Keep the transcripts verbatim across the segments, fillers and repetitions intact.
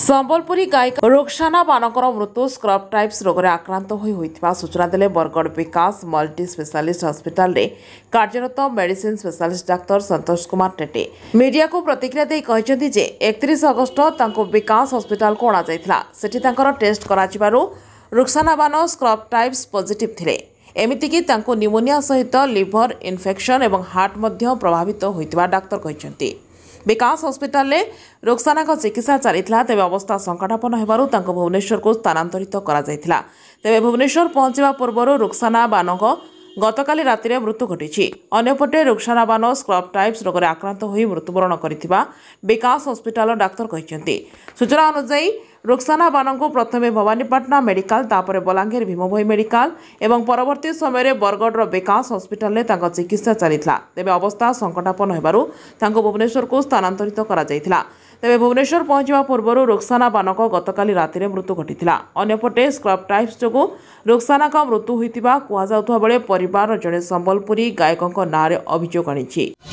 संबलपुरी गायिका रुक्साना बानकर मृत्यु scrub typhus रोग आक्रांत होता सूचना देले Bargarh Vikas multi specialist hospital रे कार्यरत medicine specialist doctor Santosh Kumar Tete media को प्रतिक्रिया दे कहते जे एकतीस अगस्ट तांको विकास हस्पिटाल को अणाଯାଇଥିଲା सेठी तांकर टेस्ट कराजिबारु Ruksana Bano scrub typhus positive थिले एमितिकी तांको निमोनिया सहित लिवर इन्फेक्शन एवं हार्ट मध्य प्रभावित होइतिबा डाक्टर कहते विकास हस्पिटाल में रुक्साना चिकित्सा चलीता तेज अवस्था संकटापन्न होबारु तांको भुवनेश्वर को स्थानांतरित करा जायतिला तेज भुवनेश्वर पहुंचवा पूर्व रुक्साना बानो गतकाली राति मृत्यु घटी अन्यपटे रुक्साना बानो स्क्रब टाइप्स रोग आक्रांत हो मृत्युवरण कर विकास हस्पिटाल डाक्तर कहते सूचना अनुसार रुक्साना बानो को प्रथमे भवानीपाटना मेडिकल तापर बलांगीर भीमभोई मेडिकल एवं परवर्ती समय बरगड़ विकास हस्पिटाल में चिकित्सा चलीता तेज अवस्था संकटापन्न होबारु तांको भुवनेश्वर को स्थानांतरित करा जायतिला तेज भुवनेश्वर पहुंचवा पूर्व रुक्साना बानो गतकाली राति मृत्यु घटी अन्यपटे स्क्रब टाइप्स जो रुक्साना का मृत्यु होता कहु बेले परिवार जड़े संबलपुरी गायकों नाँ में अभियोग आनी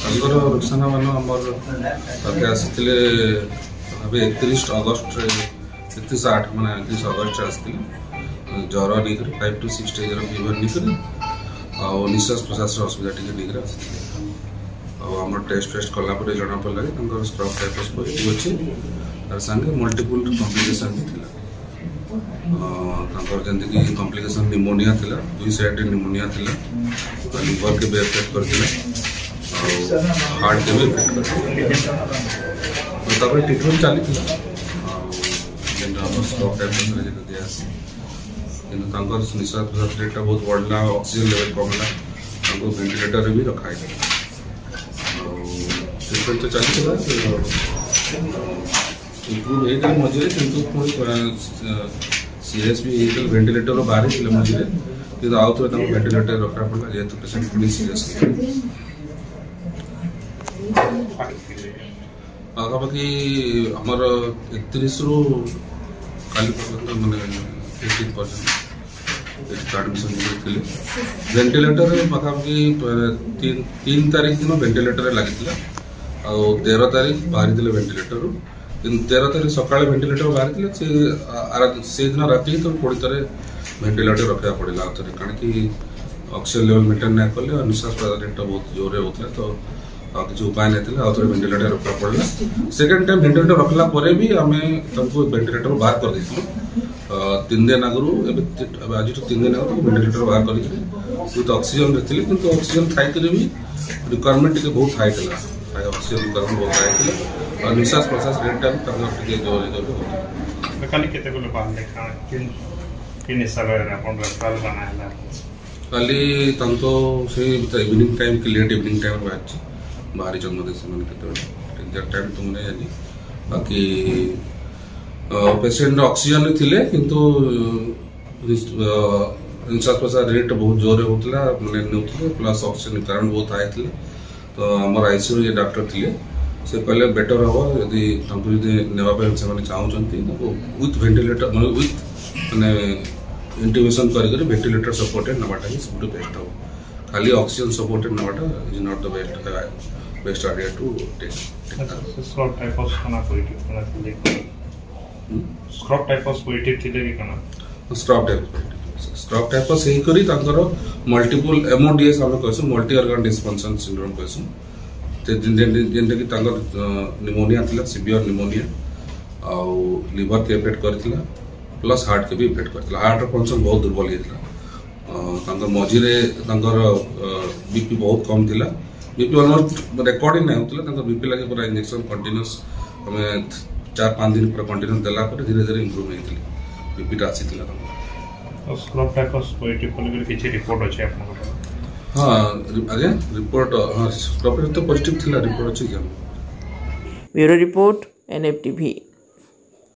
एकतीस अगस्ट एकतीस आठ मैंने एकतीस अगस्ट आसती ज्वर नहीं five to six stage fever नहीं और निश्वास प्रश्वास असुविधा टी नहीं आम टेस्ट टेस्ट कलापर जना पड़ा कि स्क्रब टाइफस पॉजिटिव अच्छी तार संगे मल्टीपल कॉम्प्लिकेशन भी थी जमीक कॉम्प्लिकेशन निमोनिया थी दुई साइड निमोनिया थी लिवर के भी एफेक्ट कर हार्ट के भी एफेक्ट कर ट्रिटमेंट चली स्क्रब टाइफस निश्वास प्रश्वास रेटा बहुत बढ़ला ऑक्सीजन लेवल कमला वेंटिलेटर भी रखा ट्रिटमेंट तो चलता इम्प्रूव होगा मझे कि सीरियस भी वेंटिलेटर बाहर थे मझे कि आउ थे वेंटिलेटर रखा पड़ा जेहतु पेसेंट पूरी सीरियस पाखापाखि आमर एकतीस रु काली पर्यटन मैंने फिफ्टीन परसेंट एडमिशन वेंटिलेटर पाखापाखि तीन तीन तारीख दिन वेंटिलेटर लगी तेरह तारीख बाहरी थे वेंटिलेटर तेरह तारीख सका वेंटिलेटर बाहरी थे से दिन राति तो पुणी थे वेंटिलेटर रखा पड़ा थे कारण कि ऑक्सीजन लेवल मेंटेन नहीं कले और निश्वास प्रश्वास रेट बहुत जोर होता तो किसी उपाय नहीं आउ थे वेंटिलेटर रखा पड़ा सेकेंड टाइम वेंटिलेटर रखला भी आम वेंटिलेटर बाहर कर देथिलु तीन दिन आगु आज तीन दिन आगे वेंटिलेटर बाहर कर विथ ऑक्सीजन रे किंतु ऑक्सीजन खाई भी रिक्वायरमेंट टी बहुत हाई था ऑक्सीजन रिक्वायरमेंट बहुत हाई था और निश्वास प्रश्वास रेटा भी जोर जोर काली केते को बांधे खाना किन किन हिसाब रे अपन रेफरल बनायला काली तंतो से इवनिंग टाइम के लेट इवनिंग टाइम बाच बाहरी जन्मदे से मन केते एग्जैक्ट टाइम तुमने जानी बाकी पेशेंट ऑक्सीजन थिले किंतु निश्वास प्रश्वास रेट बहुत जोर होता मैंने नौते प्लस ऑक्सीजन कारण बहुत हाई थे तो आमर आईसीयू जो डॉक्टर थे से कहले बेटर हम यदि नापी से चाहते विथ वेंटिलेटर मैं विथ मैंने इंटीमेशन कर वेंटिलेटर सपोर्टेड नाटा ही सब बेस्ट हम खाली ऑक्सीजन सपोर्टेड नाटा is not the best best idea to take scrub typhus खाना पॉजिटिव स्क्रब टाइफस पॉजिटिव थिले कि कना स्क्रब टाइफस स्क्रब टाइफस ही करी तांकर मल्टीपल एमओडीएस हम कहसु मल्टी ऑर्गन डिस्फंक्शन सिंड्रोम कहसु ते जेंटे कि तांकर निमोनिया थिला सीवियर निमोनिया आउ लिवर के इफेक्ट करथिला प्लस हार्ट के भी इफेक्ट करथिला हार्ट फंक्शन बहुत दुर्बल हेतिला तांकर मझिरे तांकर बीपी बहुत कम थिला बीपी ऑलमोस्ट रिकॉर्डिंग नहीं होतिला तांकर बीपी लगे पूरा इंजेक्शन कंटीन्यूअस हमें चार पाँच दिन पूरा कंटीन्यूअस देला पर धीरे धीरे इंप्रूव हेतिला बीपी आसीथिला तो स्क्रब टाइफस पॉजिटिव बोली किछि रिपोर्ट अछि आपन हाँ आगे रिपोर्ट हाँ स्क्रब तो पॉजिटिव थिला रिपोर्ट अछि ब्यूरो रिपोर्ट एनएफटीवी।